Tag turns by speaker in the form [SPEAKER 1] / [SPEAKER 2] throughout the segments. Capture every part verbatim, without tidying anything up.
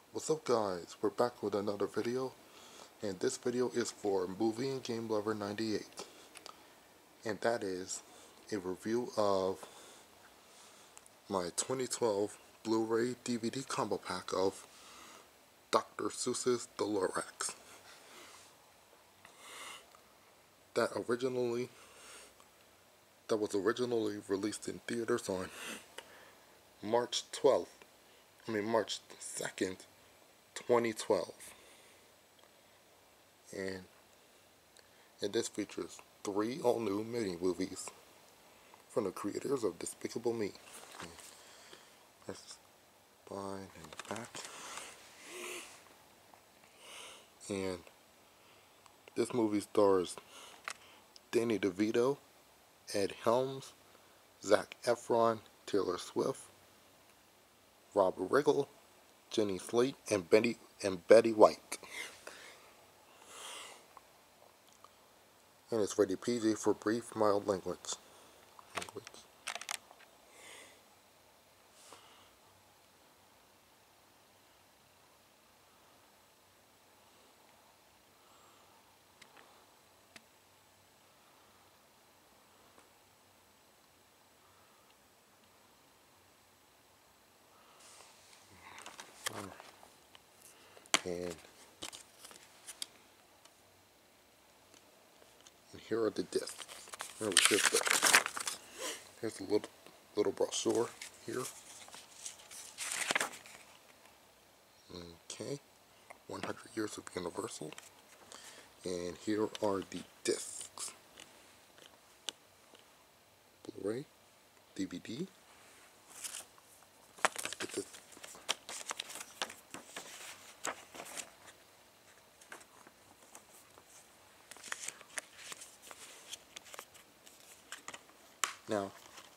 [SPEAKER 1] What's up guys, we're back with another video, and this video is for Movie and Game Lover ninety-eight, and that is a review of my twenty twelve Blu-ray D V D combo pack of Doctor Seuss's The Lorax, that originally that was originally released in theaters on March twelfth, I mean March second, twenty twelve, and and this features three all-new mini-movies from the creators of Despicable Me. That's spine in the back. And this movie stars Danny DeVito, Ed Helms, Zac Efron, Taylor Swift, Rob Riggle, Jenny Slate, and Betty and Betty White. And it's rated P G for brief, mild language. language. And, and here are the discs. Here, here's, the, here's a little, little brochure here. Okay, one hundred Years of Universal. And here are the discs. Blu-ray, D V D. Let's get this. Now,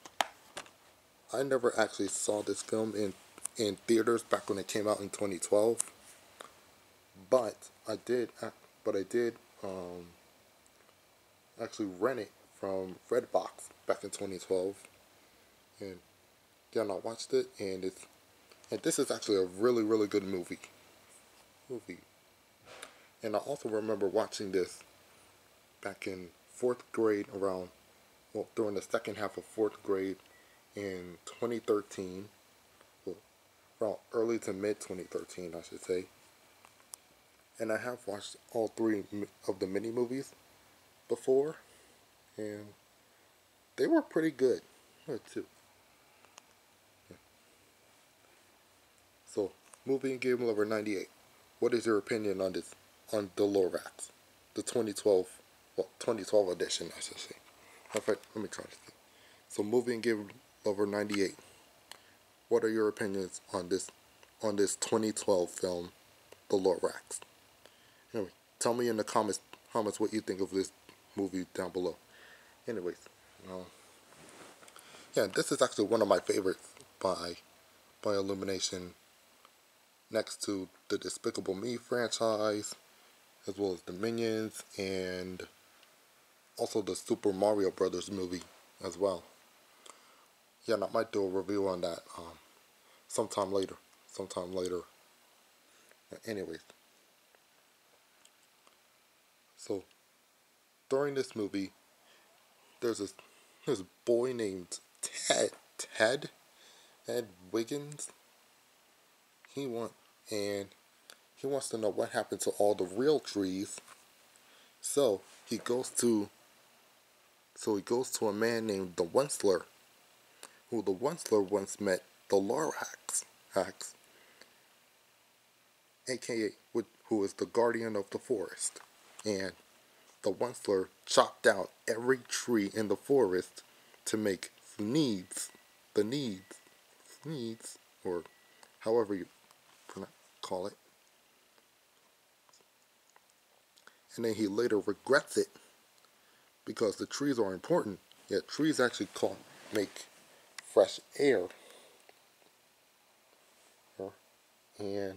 [SPEAKER 1] I never actually saw this film in, in theaters back when it came out in twenty twelve, but I did, but I did um, actually rent it from Redbox back in twenty twelve, and yeah, and I watched it, and it's, and this is actually a really, really good movie, movie, and I also remember watching this back in fourth grade around, well, during the second half of fourth grade in twenty thirteen, well, around early to mid twenty thirteen, I should say. And I have watched all three of the mini movies before, and they were pretty good, too. Yeah. So, Movie and Game Lover ninety-eight. What is your opinion on this, on The Lorax, the twenty twelve, well, twenty twelve edition, I should say. In fact, let me try this thing. So, Movie and Game Lover ninety-eight. What are your opinions on this, on this twenty twelve film, The Lorax? Anyway, tell me in the comments, comments what you think of this movie down below. Anyways, um, yeah, this is actually one of my favorites by by Illumination, next to the Despicable Me franchise, as well as the Minions, and also the Super Mario Brothers movie as well. Yeah, and I might do a review on that um, sometime later. Sometime later. Anyways. So, during this movie, there's a, there's a boy named Ted. Ted? Ed Wiggins? He want, and he wants to know what happened to all the real trees. So, he goes to, so he goes to a man named the Wentzler, who the Wentzler once met the Lorax, Hax, aka who is the guardian of the forest. And the Wentzler chopped down every tree in the forest to make the needs, the needs, needs, or however you call it. And then he later regrets it because the trees are important. Yet trees actually call, make fresh air. And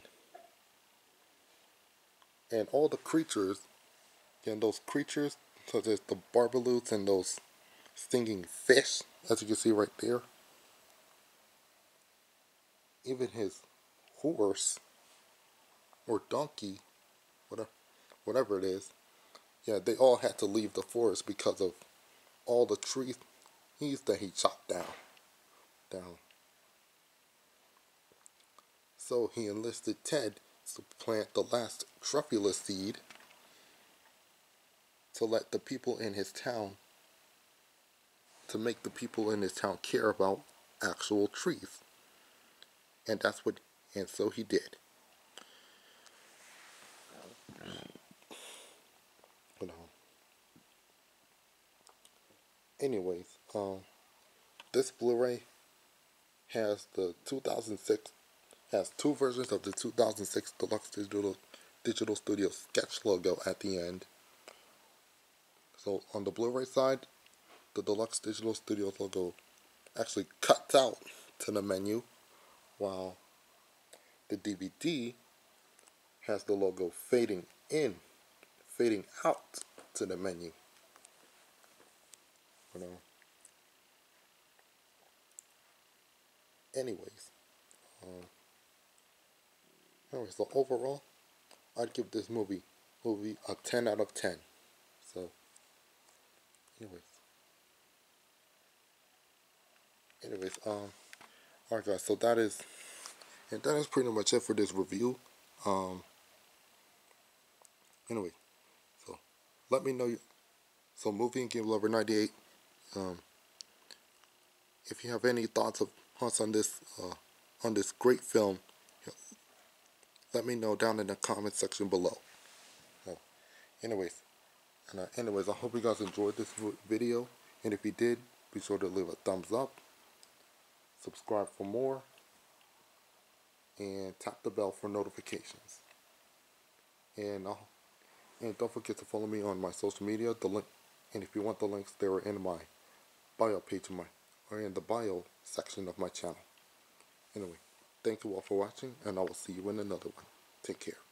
[SPEAKER 1] and all the creatures, and those creatures such as the barbaloots and those stinging fish, as you can see right there. Even his horse or donkey, whatever, whatever it is. Yeah, they all had to leave the forest because of all the trees that he chopped down. Down. So he enlisted Ted to plant the last Truffula seed to let the people in his town, to make the people in his town care about actual trees. And that's what, and so he did. But, um, anyways, um, this Blu-ray has the two thousand six, has two versions of the two thousand six Deluxe Digital, Digital Studio sketch logo at the end. So on the Blu-ray side, the Deluxe Digital Studio logo actually cuts out to the menu, while the D V D has the logo fading in, fading out to the menu. You know. Anyways, um, anyway, so overall, I'd give this movie movie a ten out of ten. So, anyways, anyways, um, alright guys, so that is, and that is pretty much it for this review. Um, anyway, so let me know. You, so, Movie and Game Lover ninety-eight. Um, if you have any thoughts of thoughts on this, uh, on this great film, let me know down in the comment section below. Uh, anyways, and uh, anyways, I hope you guys enjoyed this video, and if you did, be sure to leave a thumbs up, subscribe for more, and tap the bell for notifications. And uh, and don't forget to follow me on my social media. The link, and if you want the links, they are in my bio page of my, or in the bio section of my channel. Anyway, thank you all for watching, and I will see you in another one. Take care.